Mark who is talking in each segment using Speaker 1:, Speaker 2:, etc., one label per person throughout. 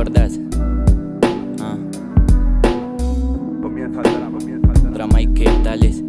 Speaker 1: acuerdas?
Speaker 2: Comienza el drama,
Speaker 1: Drama y qué tales.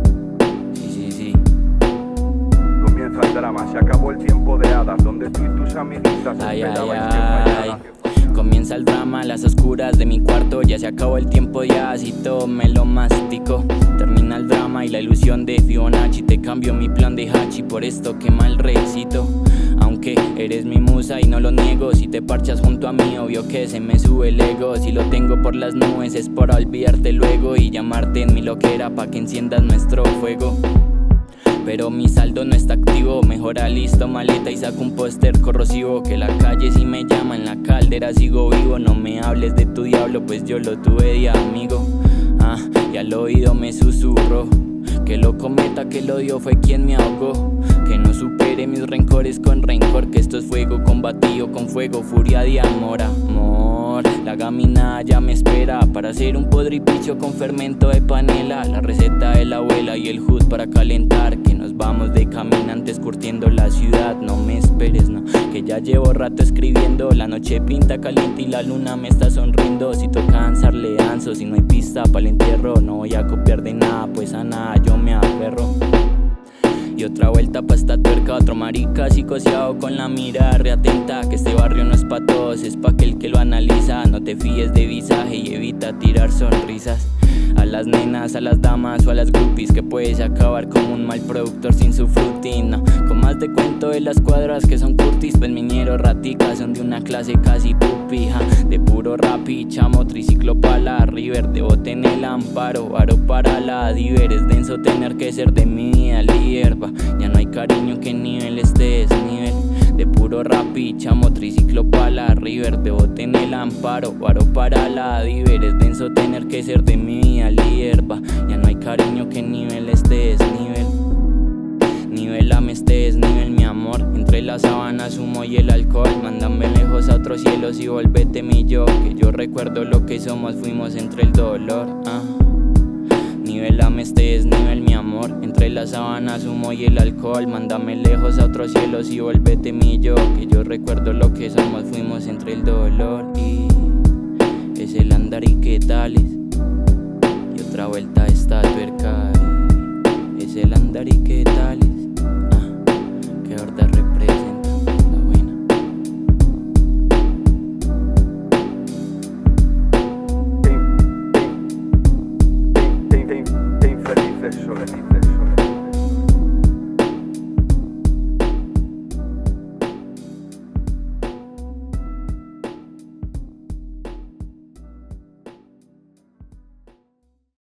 Speaker 1: Sí.
Speaker 2: Comienza el drama, se acabó el tiempo de hadas, donde tú y tus amiguitas esperabais que fallara.
Speaker 1: Comienza el drama a las oscuras de mi cuarto. Ya se acabó el tiempo, ya así todo me lo mastico. Termina el drama y la ilusión de Fibonacci. Te cambio mi plan de Hachi por esto que mal recito. Aunque eres mi musa y no lo niego, si te parchas junto a mí obvio que se me sube el ego. Si lo tengo por las nubes es para olvidarte luego y llamarte en mi loquera pa' que enciendas nuestro fuego. Pero mi saldo no está activo, mejor alisto maleta y saco un póster corrosivo. Que la calle si me llama, en la caldera sigo vivo. No me hables de tu diablo, pues yo lo tuve de amigo. Y al oído me susurró que lo cometa, que el odio fue quien me ahogó. Que no supere mis rencores con rencor, que esto es fuego combatido con fuego, furia de amor, amor. La gamina ya me espera para hacer un podripicho con fermento de panela. La receta de la abuela y el hood para calentar. Que nos vamos de caminantes curtiendo la ciudad. No me esperes, no, que ya llevo rato escribiendo. La noche pinta caliente y la luna me está sonriendo. Si toca danzarle danzo, si no hay pista para el entierro. No voy a copiar de nada, pues a nada yo me aferro. Y otra vuelta pa' esta tuerca, otro marica psicoseado con la mira reatenta. Que este barrio no es pa' todos, es pa' aquel que lo analiza. No te fíes de visaje y evita tirar sonrisas a las nenas, a las damas o a las groupies, que puedes acabar como un mal productor sin su fruity. No, con más de cuento de las cuadras que son curtis, pues miñero raticas son de una clase casi pupija. De puro rap y chamo, triciclo pa' la river, de bote en el amparo, aro para la diver. Es denso tener que ser de mi vida líder, ya no hay cariño que nivel este desnivel. De puro rap y chamo, triciclo pa' la river, de bote en el amparo, aro para la diver. Es denso tener que ser de mi vida líder, ya no hay cariño que nivel este desnivel. Nivelame este desnivel, mi amor. Entre las sábanas, humo y el alcohol. Mándame lejos a otros cielos y volvete mi yo. Que yo recuerdo lo que somos, fuimos entre el dolor. Nivelame este desnivel, mi amor. Entre las sábanas, humo y el alcohol. Mándame lejos a otros cielos y volvete mi yo. Que yo recuerdo lo que somos, fuimos entre el dolor. Y es el andar y qué tales. Y otra vuelta a esta tuerca. Y es el andar y qué tales. Que horda representa la buena.
Speaker 2: Te infelices soledad.